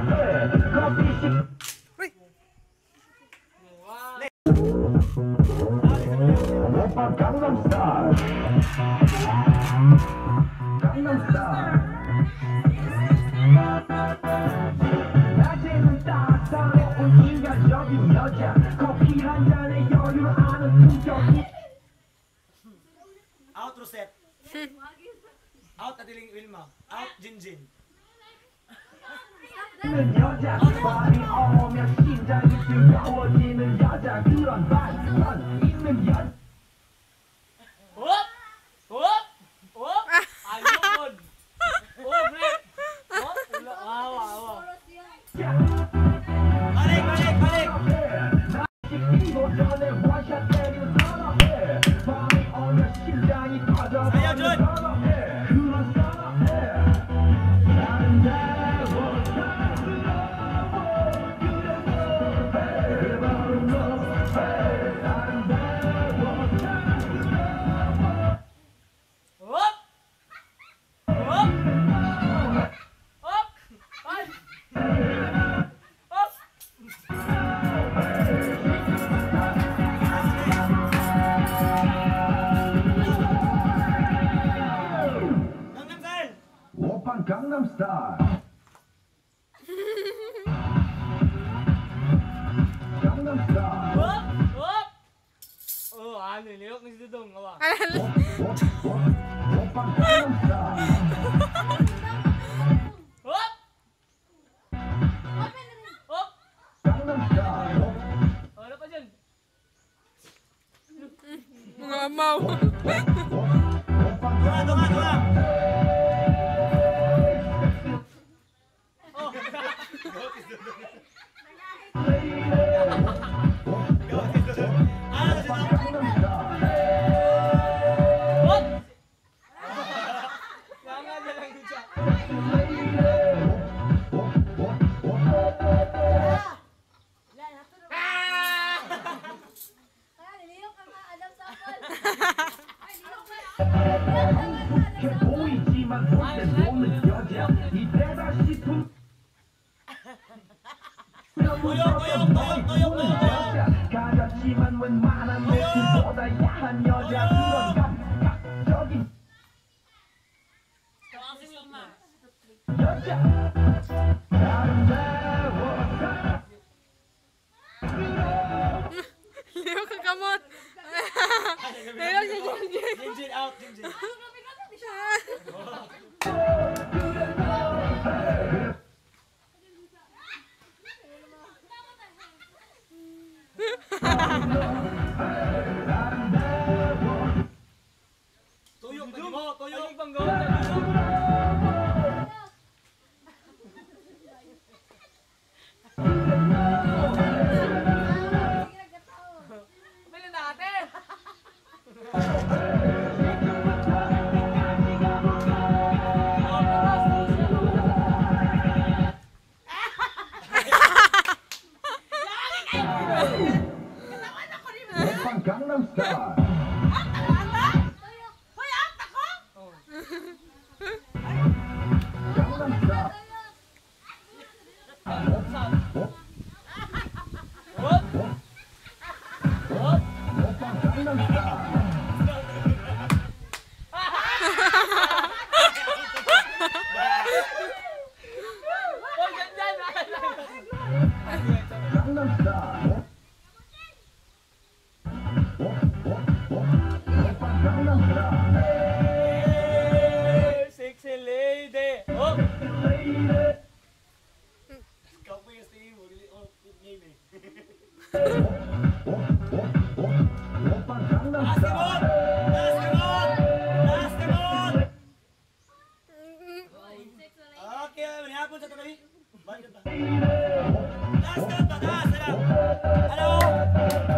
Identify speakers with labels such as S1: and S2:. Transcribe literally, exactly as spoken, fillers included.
S1: Gangnam Style. Gangnam Style. 낮에는 따뜻하고 인간적인 여자 커피 한 잔에 여유를 아는 품격이
S2: Out Rosette. Out Adiling Wilma. Out Jinjin.
S1: 여자 밤이 오면 심장이 뜨거워지는 여자 그런 반전 있는 여자
S2: Hop! Hop! Hop! Ayun! Oh, break! Hop! Wala. Awa, awa. Balik, balik, balik! Sayo, Jun! Hop! Hop! Hop! Ay! Hop! Gangnam Style!
S1: 오빤 강남 스타일. 강남 스타일.
S2: Hop! Hop! Oh, ano, nilok ni si Dudong. Awa.
S1: 오빤 강남 스타일.
S2: Hop! Hop!
S1: 강남 스타일.
S2: Oh, ano pa dyan?
S3: Mga amaw.
S2: Tunga, tunga, tunga! Oh! Gawat is Dudong. Gawat is Dudong. Ano si Dudong? Hop! Nga nga dyan lang dun siya.
S1: 보이지만 볼때 노는 여자 이때다 싶은
S2: Toyok, toyok, toyok, toyok, toyok, toyok!
S1: 가졌지만 웬만한 모습보다 야한 여자 그런 감각적인 여자 아름다워
S3: Leo ka kamot. Leo si Jinjin.
S2: Jinjin out, Jinjin. Tuyok, tuyok, tuyok, banggo, Bili natin!
S1: 오빤 강남 스타일. 강남 스타일.
S2: Hop! Hop!
S1: 오빤 강남 스타일.
S2: Oh, dyan, dyan!
S1: 강남 스타일. 오빤 강남 스타일.
S2: Sexy lady! Oh! Ikaw po yung stay mo. Oh, name eh.
S1: 오빤 강남
S2: Taas kamot!
S1: 스타일.
S2: Taas kamot! Taas kamot! Okay, manihapon sa tabi. Balik ka ba? Taas ka, taas! Ano?